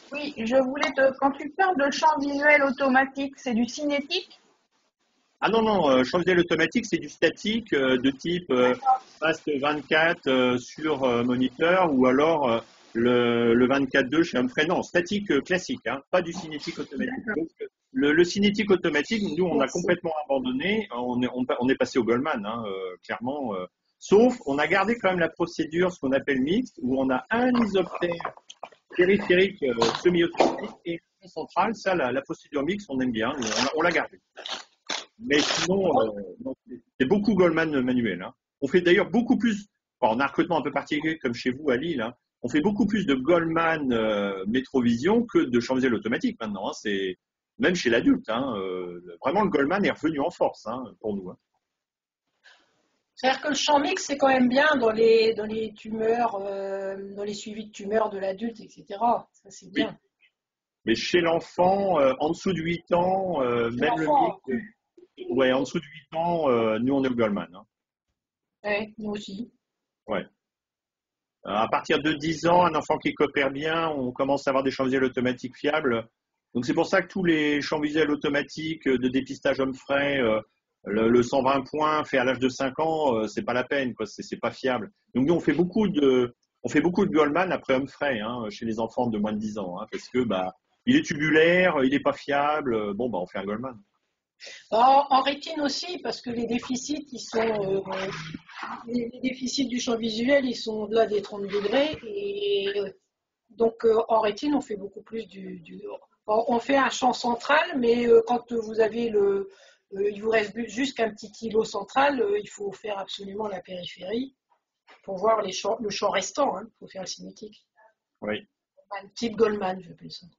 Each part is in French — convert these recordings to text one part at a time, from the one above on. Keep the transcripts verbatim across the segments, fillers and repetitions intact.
Oui, je voulais te, quand tu parles de champ visuel automatique, c'est du cinétique? Ah non, non, euh, champ visuel automatique, c'est du statique euh, de type euh, Fast vingt-quatre euh, sur euh, moniteur ou alors euh, le, le vingt-quatre deux chez Humphrey. Non, statique euh, classique, hein, pas du cinétique automatique. D'accord. Donc, euh, le, le cinétique automatique, nous, on a Merci. complètement abandonné. On est, on, on est passé au Goldman, hein, euh, clairement. euh. Sauf, on a gardé quand même la procédure, ce qu'on appelle mixte, où on a un isoptère périphérique euh, semi-automatique et un central. Ça, la, la procédure mixte, on aime bien, on, l'a- on l'a gardée. Mais sinon, euh, non, c'est beaucoup Goldman manuel, hein. On fait d'ailleurs beaucoup plus, bon, en un recrutement un peu particulier comme chez vous à Lille, hein, on fait beaucoup plus de Goldman euh, Métrovision que de champ visuel automatique maintenant, hein. C'est même chez l'adulte, hein, euh, vraiment le Goldman est revenu en force, hein, pour nous, hein. C'est-à-dire que le champ mix, c'est quand même bien dans les, dans les tumeurs, euh, dans les suivis de tumeurs de l'adulte, et cetera. Ça, c'est Oui. bien. Mais chez l'enfant, euh, en dessous de huit ans, euh, C'est même le mix, l'enfant. euh, ouais, en dessous de huit ans, euh, nous on est au Goldman, hein. Ouais, nous aussi. Ouais. Euh, À partir de dix ans, un enfant qui coopère bien, on commence à avoir des champs visuels automatiques fiables. Donc c'est pour ça que tous les champs visuels automatiques de dépistage homme frais, euh, le, le cent vingt points fait à l'âge de cinq ans, euh, c'est pas la peine, quoi, c'est, c'est pas fiable. Donc nous on fait beaucoup de, on fait beaucoup de Goldman après homme frais, hein, chez les enfants de moins de dix ans, hein, parce que bah il est tubulaire, il est pas fiable. Bon bah on fait un Goldman. En, en rétine aussi, parce que les déficits, ils sont, euh, les, les déficits du champ visuel, ils sont au-delà des trente degrés. Et euh, donc, euh, en rétine, on fait beaucoup plus du, du- on on fait un champ central, mais euh, quand vous avez le, euh, il vous reste juste qu'un petit îlot central, euh, il faut faire absolument la périphérie pour voir les champs, le champ restant. Il faut faire le cinétique. Oui. Un type Goldman, j'appelle ça.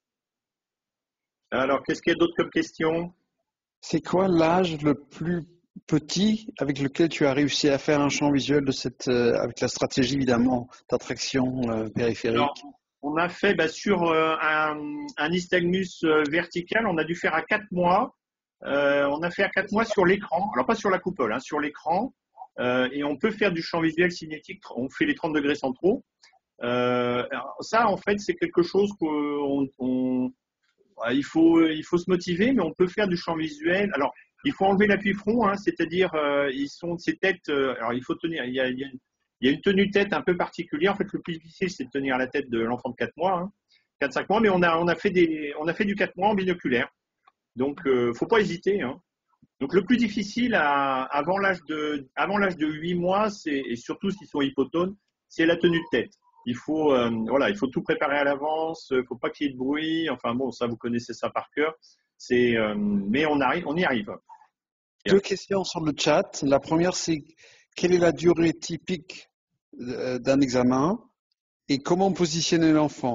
Alors qu'est-ce qu'il y a d'autre comme question? C'est quoi l'âge le plus petit avec lequel tu as réussi à faire un champ visuel de cette, euh, avec la stratégie évidemment d'attraction euh, Alors, périphérique? on a fait bah, sur euh, un, un nystagmus euh, vertical, on a dû faire à quatre mois. Euh, on a fait à quatre mois sur l'écran, alors pas sur la coupole, hein, sur l'écran. Euh, et on peut faire du champ visuel cinétique, on fait les trente degrés centraux. Euh, alors ça, en fait, c'est quelque chose qu'on on, bah, il faut, il faut se motiver, mais on peut faire du champ visuel. Alors, il faut enlever l'appui front, hein, c'est-à-dire, euh, ils sont ces têtes. Euh, alors, il faut tenir. Il y, a, il, y a une, il y a une tenue tête un peu particulière. En fait, le plus difficile, c'est de tenir la tête de l'enfant de quatre mois, hein, quatre cinq mois. Mais on a, on a fait des, on a fait du quatre mois en binoculaire. Donc, euh, faut pas hésiter, hein. Donc, le plus difficile à, avant l'âge de, avant l'âge de huit mois, c'est, et surtout s'ils sont hypotones, c'est la tenue de tête. Il faut, euh, voilà, il faut tout préparer à l'avance. Il faut pas qu'il y ait de bruit. Enfin bon, ça vous connaissez ça par cœur. C'est, euh, mais on arrive, on y arrive. Deux questions sur le chat. La première, c'est quelle est la durée typique euh, d'un examen et comment positionner l'enfant?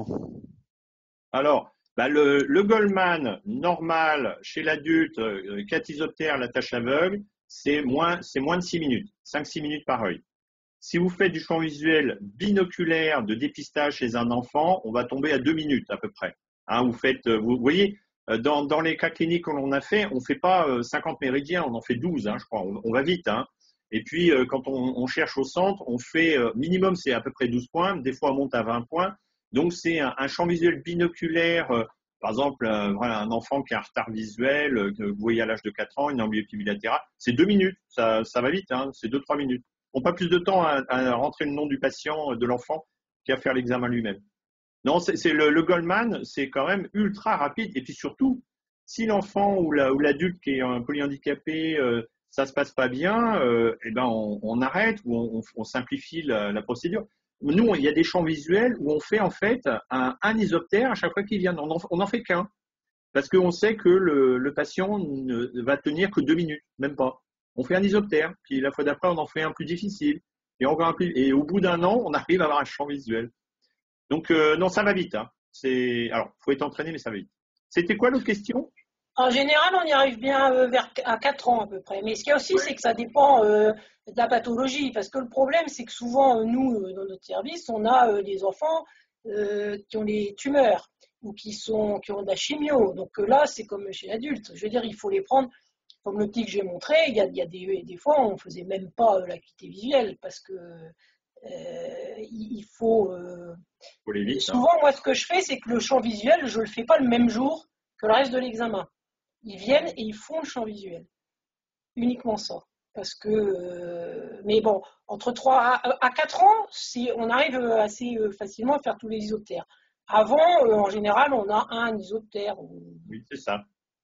Alors, bah le, le Goldman normal chez l'adulte, euh, cathysoptère, la tâche aveugle, c'est moins, c'est moins de six minutes, cinq six minutes par œil. Si vous faites du champ visuel binoculaire de dépistage chez un enfant, on va tomber à deux minutes à peu près. Hein, vous faites, vous voyez, dans, dans les cas cliniques que l'on a fait, on ne fait pas cinquante méridiens, on en fait douze, hein, je crois. On, on va vite, hein. Et puis, quand on, on cherche au centre, on fait minimum, c'est à peu près douze points. Des fois, on monte à vingt points. Donc, c'est un, un champ visuel binoculaire. Euh, par exemple, euh, voilà, un enfant qui a un retard visuel, euh, que vous voyez à l'âge de quatre ans, une amblyopie bilatérale, c'est deux minutes. Ça, ça va vite, hein, c'est deux trois minutes. On pas plus de temps à, à rentrer le nom du patient, de l'enfant, qu'à faire l'examen lui-même. Non, c'est, c'est le, le Goldman, c'est quand même ultra rapide. Et puis surtout, si l'enfant ou, la, ou l'adulte qui est un polyhandicapé, euh, ça se passe pas bien, euh, eh ben on, on arrête ou on, on simplifie la, la procédure. Nous, il y a des champs visuels où on fait en fait un, un isoptère à chaque fois qu'il vient. On n'en fait qu'un. Parce qu'on sait que le, le patient ne va tenir que deux minutes, même pas. On fait un isoptère, puis la fois d'après, on en fait un plus difficile. Et encore un plus. Et au bout d'un an, on arrive à avoir un champ visuel. Donc, euh, non, ça va vite, hein. C'est, alors, faut être entraîné, mais ça va vite. C'était quoi l'autre question? En général, on y arrive bien euh, vers à quatre ans à peu près. Mais ce qu'il y a aussi, Ouais. c'est que ça dépend euh, de la pathologie. Parce que le problème, c'est que souvent, euh, nous, euh, dans notre service, on a euh, des enfants euh, qui ont des tumeurs ou qui, sont, qui ont de la chimio. Donc euh, là, c'est comme chez l'adulte. Je veux dire, il faut les prendre, comme le petit que j'ai montré, il y a, il y a des, des fois, on ne faisait même pas euh, l'acuité visuelle parce que euh, il faut... Euh, faut les vite, souvent, hein. moi, ce que je fais, c'est que le champ visuel, je ne le fais pas le même jour que le reste de l'examen. Ils viennent et ils font le champ visuel. Uniquement ça. Parce que, euh, mais bon, entre trois à, à quatre ans, on arrive assez facilement à faire tous les isoptères. Avant, euh, en général, on a un isoptère. Oui, c'est ça.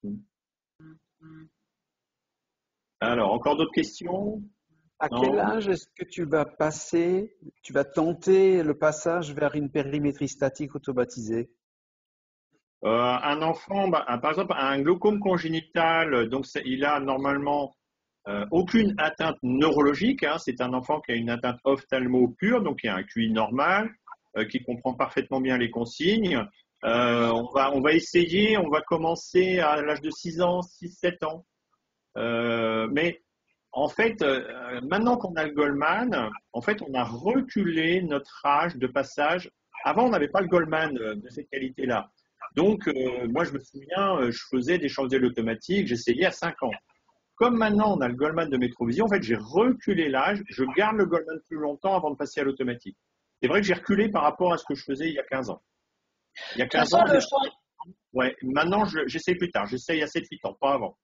Alors, encore d'autres questions? À Non. quel âge est-ce que tu vas passer, tu vas tenter le passage vers une périmétrie statique automatisée? Euh, un enfant, bah, par exemple, un glaucome congénital, donc il a normalement euh, aucune atteinte neurologique. Hein, c'est un enfant qui a une atteinte ophtalmo pure, donc il a un Q I normal, euh, qui comprend parfaitement bien les consignes. Euh, on va, on va essayer, on va commencer à l'âge de six ans, six sept ans. Euh, mais en fait, euh, maintenant qu'on a le Goldman, en fait, on a reculé notre âge de passage. Avant, on n'avait pas le Goldman euh, de cette qualité-là. Donc, euh, moi, je me souviens, euh, je faisais des champs visuels automatiques, j'essayais à cinq ans. Comme maintenant, on a le Goldman de Métrovision, en fait, j'ai reculé l'âge, je garde le Goldman plus longtemps avant de passer à l'automatique. C'est vrai que j'ai reculé par rapport à ce que je faisais il y a quinze ans. Il y a quinze ans, le ouais, maintenant, j'essaye plus tard, j'essaye à sept huit ans, pas avant.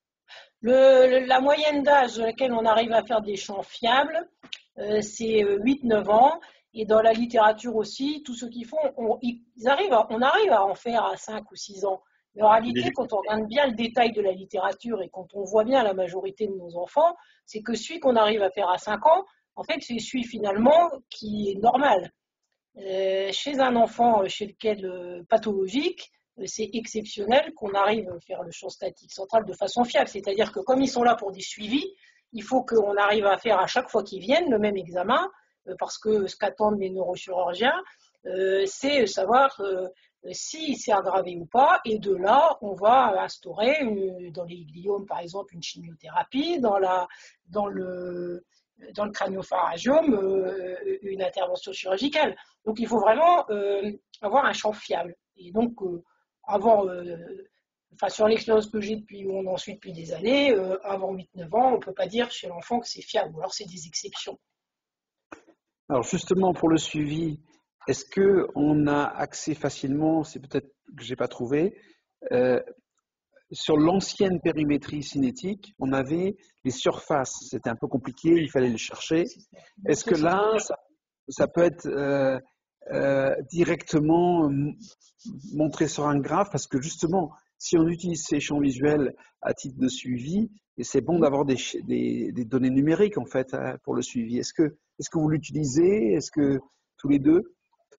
Le, la moyenne d'âge à laquelle on arrive à faire des champs fiables, euh, c'est huit neuf ans. Et dans la littérature aussi, tous ceux qui font, on, ils arrivent à, on arrive à en faire à cinq ou six ans. Mais en réalité, quand on regarde bien le détail de la littérature et quand on voit bien la majorité de nos enfants, c'est que celui qu'on arrive à faire à cinq ans, en fait, c'est celui finalement qui est normal. Euh, chez un enfant chez lequel euh, pathologique, c'est exceptionnel qu'on arrive à faire le champ statique central de façon fiable. C'est-à-dire que comme ils sont là pour des suivis, il faut qu'on arrive à faire à chaque fois qu'ils viennent le même examen, euh, parce que ce qu'attendent les neurochirurgiens, euh, c'est savoir euh, si c'est aggravé ou pas. Et de là, on va instaurer une, dans les gliomes, par exemple, une chimiothérapie, dans, la, dans le... dans le crânio-pharyngiome, euh, une intervention chirurgicale. Donc, il faut vraiment euh, avoir un champ fiable. Et donc, euh, avant, euh, enfin, sur l'expérience que j'ai depuis, on en suit depuis des années, euh, avant huit neuf ans, on ne peut pas dire chez l'enfant que c'est fiable, ou alors c'est des exceptions. Alors, justement, pour le suivi, est-ce qu'on a accès facilement, c'est peut-être que je n'ai pas trouvé, euh, sur l'ancienne périmétrie cinétique, on avait les surfaces. C'était un peu compliqué, il fallait les chercher. Est-ce que là, ça, ça peut être euh, euh, directement montré sur un graphe? Parce que justement, si on utilise ces champs visuels à titre de suivi, et c'est bon d'avoir des, des, des données numériques en fait pour le suivi. Est-ce que, est-ce que vous l'utilisez? Est-ce que tous les deux?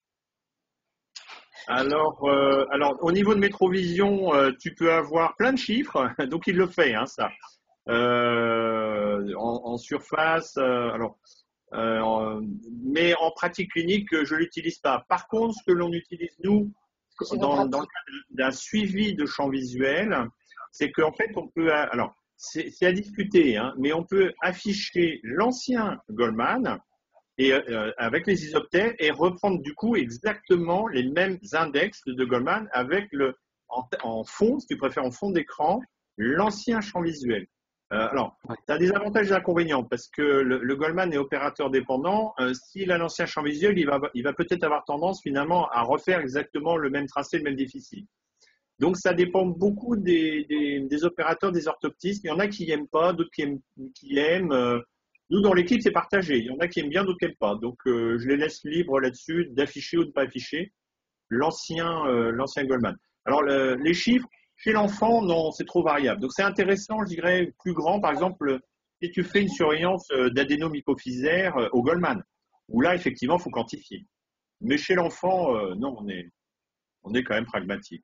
Alors, euh, alors, au niveau de Métrovision, euh, tu peux avoir plein de chiffres, donc il le fait, hein, ça. Euh, en, en surface, euh, alors, euh, en, mais en pratique clinique, je l'utilise pas. Par contre, ce que l'on utilise nous, dans, dans le cadre d'un suivi de champ visuel, c'est qu'en fait, on peut, alors, c'est à discuter, hein, mais on peut afficher l'ancien Goldman et euh, avec les isoptères et reprendre du coup exactement les mêmes index de Goldman avec le en, en fond, si tu préfères en fond d'écran, l'ancien champ visuel. Euh, alors, tu as des avantages et des inconvénients parce que le, le Goldman est opérateur dépendant. Euh, S'il a l'ancien champ visuel, il va, il va peut-être avoir tendance finalement à refaire exactement le même tracé, le même déficit. Donc, ça dépend beaucoup des, des, des opérateurs, des orthoptistes. Il y en a qui n'aiment pas, d'autres qui aiment. Qui aiment euh, Nous, dans l'équipe, c'est partagé. Il y en a qui aiment bien, d'autres qui n'aiment pas. Donc, euh, je les laisse libres là-dessus d'afficher ou de ne pas afficher l'ancien euh, l'ancien Goldman. Alors, le, les chiffres, chez l'enfant, non, c'est trop variable. Donc, c'est intéressant, je dirais, plus grand. Par exemple, si tu fais une surveillance d'adénome hypophysaire euh, au Goldman, où là, effectivement, il faut quantifier. Mais chez l'enfant, euh, non, on est, on est quand même pragmatique.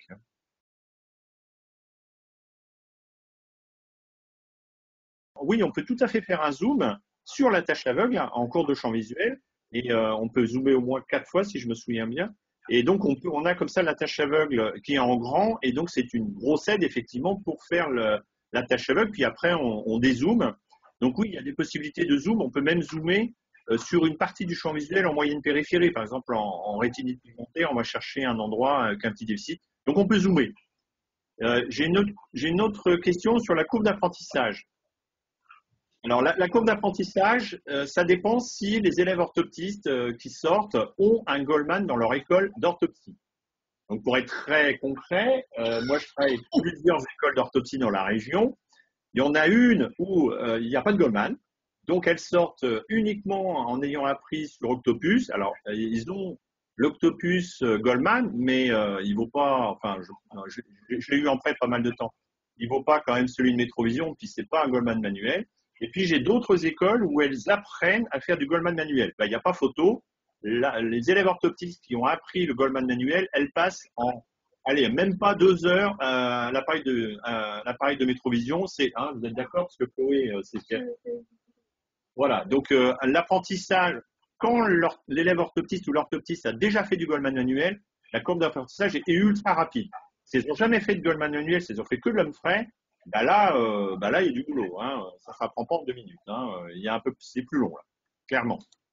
Oui, on peut tout à fait faire un zoom sur la tâche aveugle en cours de champ visuel et euh, on peut zoomer au moins quatre fois si je me souviens bien. Et donc, on, peut, on a comme ça la tâche aveugle qui est en grand et donc c'est une grosse aide effectivement pour faire le, la tâche aveugle. Puis après, on, on dézoome. Donc oui, il y a des possibilités de zoom. On peut même zoomer euh, sur une partie du champ visuel en moyenne périphérie. Par exemple, en, en rétinite pigmentée, on va chercher un endroit avec un petit déficit. Donc, on peut zoomer. Euh, J'ai une, une autre question sur la courbe d'apprentissage. Alors, la, la courbe d'apprentissage, euh, ça dépend si les élèves orthoptistes euh, qui sortent ont un Goldman dans leur école d'orthoptie. Donc, pour être très concret, euh, moi, je travaille avec plusieurs écoles d'orthoptie dans la région. Il y en a une où euh, il n'y a pas de Goldman. Donc, elles sortent uniquement en ayant appris sur Octopus. Alors, ils ont l'Octopus Goldman, mais euh, il ne vaut pas, enfin, je, je, je l'ai eu en prêt pas mal de temps. Il ne vaut pas quand même celui de Métrovision, puis ce n'est pas un Goldman manuel. Et puis, j'ai d'autres écoles où elles apprennent à faire du Goldman manuel. Ben, il n'y a pas photo. La, les élèves orthoptistes qui ont appris le Goldman manuel, elles passent en, allez, même pas deux heures à l'appareil de, à l'appareil de Métrovision. C'est, hein, vous êtes d'accord? Parce que Chloé, c'est fait. Voilà. Donc, euh, l'apprentissage, quand l'élève orthoptiste ou l'orthoptiste a déjà fait du Goldman manuel, la courbe d'apprentissage est ultra rapide. S'ils n'ont jamais fait de Goldman manuel, s'ils n'ont fait que de l'homme frais, bah là, euh, bah là, il y a du boulot. Hein. Ça ne s'apprend pas en deux minutes. Hein. Il y a un peu, c'est plus long là, clairement.